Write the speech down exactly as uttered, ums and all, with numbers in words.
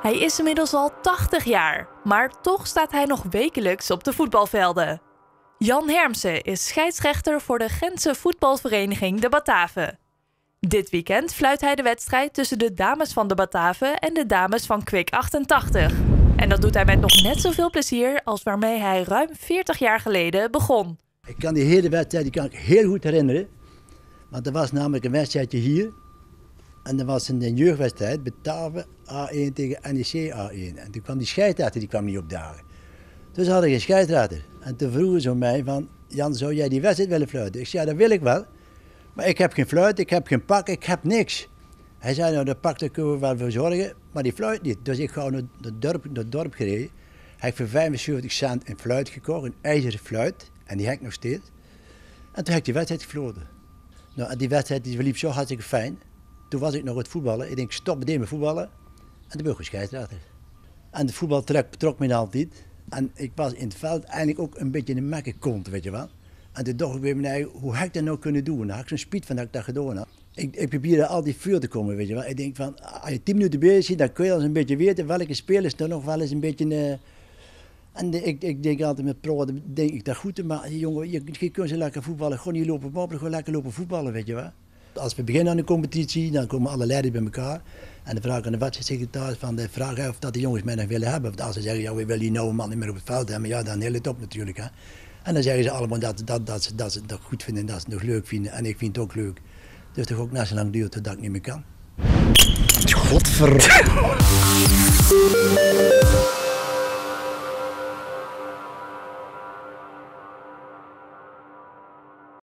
Hij is inmiddels al tachtig jaar, maar toch staat hij nog wekelijks op de voetbalvelden. Jan Hermsen is scheidsrechter voor de Gentse voetbalvereniging de Bataven. Dit weekend fluit hij de wedstrijd tussen de dames van de Bataven en de dames van Kwik achtentachtig. En dat doet hij met nog net zoveel plezier als waarmee hij ruim veertig jaar geleden begon. Ik kan die hele wedstrijd die kan ik heel goed herinneren. Want er was namelijk een wedstrijdje hier. En er was een jeugdwedstrijd, Bataven A één tegen N E C A één. En toen kwam die scheidsrechter die kwam niet opdagen. Dus had ik een scheidsrechter. En toen vroegen ze mij van, Jan, zou jij die wedstrijd willen fluiten? Ik zei, ja, dat wil ik wel. Maar ik heb geen fluit, ik heb geen pak, ik heb niks. Hij zei, nou, dat pak daar kunnen we wel voor zorgen, maar die fluit niet. Dus ik ga naar het dorp, naar het dorp gereden. Hij heeft voor vijfenzeventig cent een fluit gekocht, een ijzeren fluit. En die heb ik nog steeds. En toen heb ik die wedstrijd gefloten. Nou, en die wedstrijd die verliep zo hartstikke fijn. Toen was ik nog aan het voetballen. Ik denk, stop meteen met voetballen. En toen ben ik een scheidsrechter. En de voetbal trok, trok me altijd. En ik was in het veld eigenlijk ook een beetje een mekkekont, weet je wel. En toen dacht ik bij mij, hoe had ik dat nou kunnen doen? Dan had ik zo'n speed van dat ik dat gedaan had. Ik, ik probeerde altijd vuur te komen, weet je wel. Ik denk van, als je tien minuten bezig zit, dan kun je al eens een beetje weten welke spelers er nog wel eens een beetje... Uh, en de, ik, ik denk altijd met pro, denk ik dat goed, maar jongen, je, je kunt ze lekker voetballen, gewoon niet lopen mopperen, gewoon lekker lopen voetballen, weet je wel. Als we beginnen aan de competitie, dan komen alle leiders bij elkaar. En dan vraag ik aan de wedstrijdsecretaris van de vraag of dat de jongens mij nog willen hebben. Of als ze zeggen, ja, we willen die nouwe man niet meer op het veld hebben, ja, dan heel het op natuurlijk. Hè. En dan zeggen ze allemaal dat, dat, dat, ze, dat ze het goed vinden, dat ze het nog leuk vinden. En ik vind het ook leuk. Dus toch ook net zo lang duurt totdat ik niet meer kan. Godver...